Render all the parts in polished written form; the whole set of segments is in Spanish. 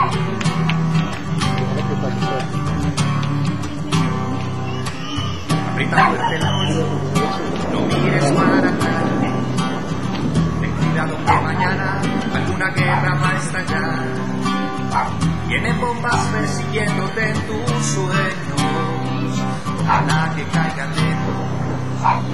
Aprieta fuerte la mano, no mires para atrás. Ten cuidado que mañana alguna guerra va a estallar. Vienen bombas persiguiéndote en tus sueños. Ojalá que caigan lejos.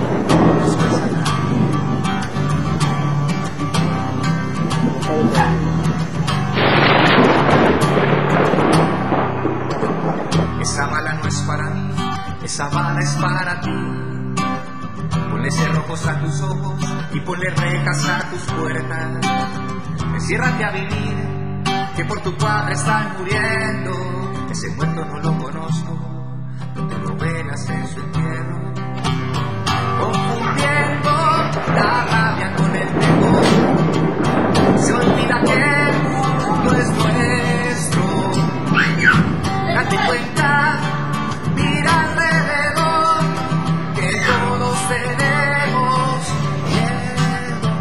Esa bala no es para mí, esa bala es para ti. Ponle cerrojos a tus ojos y ponle rejas a tus puertas. Enciérrate a vivir, que por tu padre están muriendo. Ese muerto no lo conozco, no te lo veas en su entierro. Confundiendo la rabia con el temor, se olvida que el mundo es nuestro. Date cuenta, mira alrededor, que todos tenemos miedo.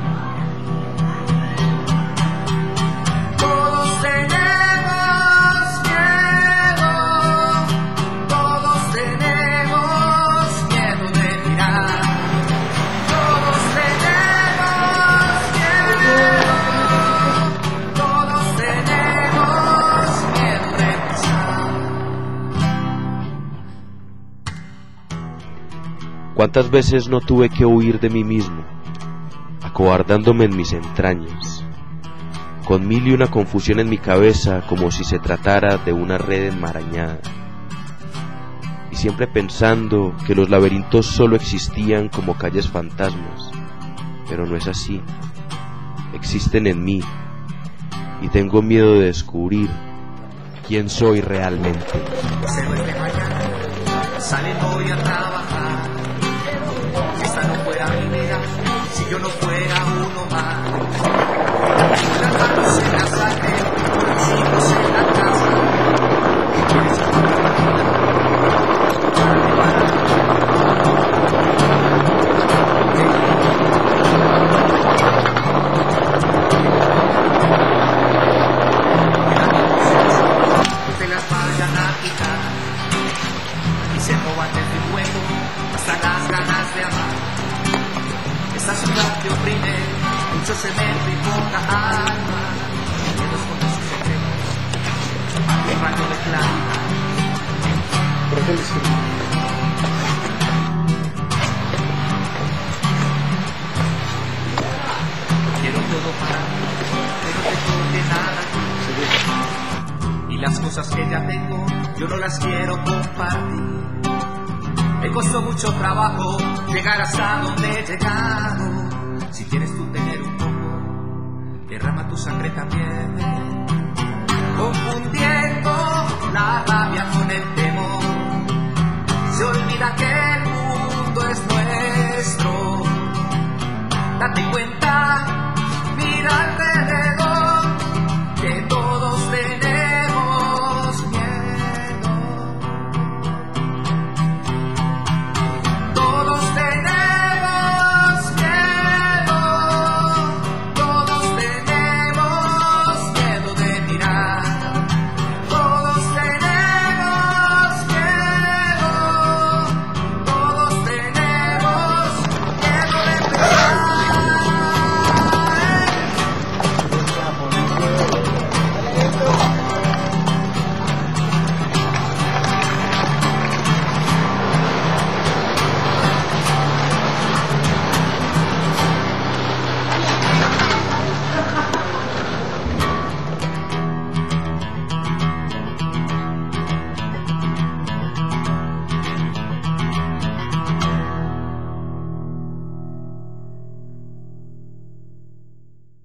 Todos tenemos miedo, todos tenemos miedo de mirar. Todos tenemos miedo, todos tenemos miedo de pisar. ¿Cuántas veces no tuve que huir de mí mismo, acobardándome en mis entrañas, con mil y una confusión en mi cabeza como si se tratara de una red enmarañada, y siempre pensando que los laberintos solo existían como calles fantasmas, pero no es así, existen en mí, y tengo miedo de descubrir quién soy realmente. Los héroes de mañana salen hoy a trabajar. Si esta no fuera mi vida, si yo no fuera uno más. Con las manos en la sangre, con los hijos en la casa. No te las vayan a quitar y se roban de tu juego hasta las ganas de amar. Esta ciudad te oprime, mucho cemento y poca alma. Miedos con sus secretos, un rayo de claridad. Quiero todo para mí, pero te toque nada. Y las cosas que ya tengo, yo no las quiero compartir. Me costó mucho trabajo llegar hasta donde he llegado. Si quieres tú tener un poco, derrama tu sangre también. Confundiendo la rabia con el temor, se olvida que el mundo es nuestro. Date cuenta